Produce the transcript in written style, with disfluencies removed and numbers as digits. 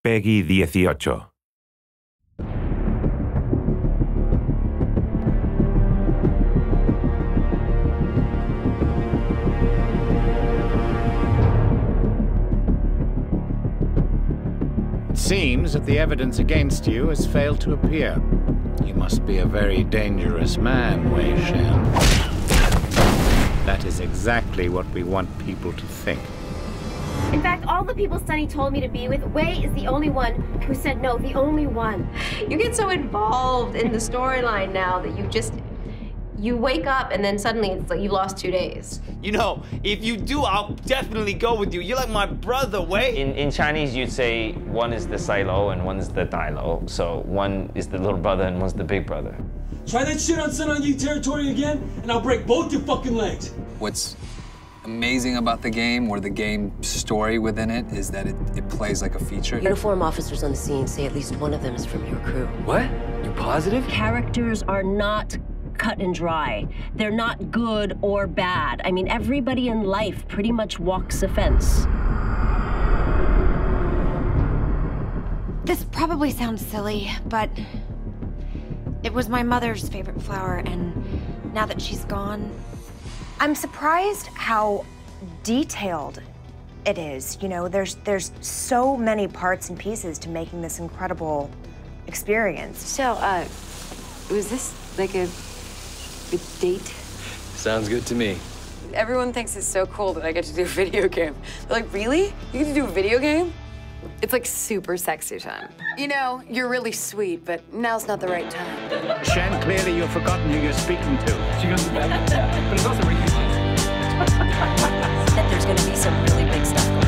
Peggy 18. It seems that the evidence against you has failed to appear. You must be a very dangerous man, Wei Shen. That is exactly what we want people to think. In fact, all the people Sunny told me to be with, Wei is the only one who said no, the only one. You get so involved in the storyline now that you wake up and then suddenly it's like you lost 2 days. You know, if you do, I'll definitely go with you. You're like my brother, Wei. In Chinese, you'd say one is the Silo and one is the Dailo. So one is the little brother and one's the big brother. Try that shit on Sun On Yee territory again, and I'll break both your fucking legs. What's amazing about the game, or the game story within it, is that it plays like a feature. Uniform officers on the scene say at least one of them is from your crew. What? You're positive? Characters are not cut and dry. They're not good or bad. I mean, everybody in life pretty much walks the fence. This probably sounds silly, but it was my mother's favorite flower, and now that she's gone, I'm surprised how detailed it is. You know, there's so many parts and pieces to making this incredible experience. So, was this like a date? Sounds good to me. Everyone thinks it's so cool that I get to do a video game. They're like, really? You get to do a video game? It's like super sexy time. You know, you're really sweet, but now's not the right time. Shen, clearly you've forgotten who you're speaking to. She goes back, but it's also really That there's gonna be some really big stuff going on.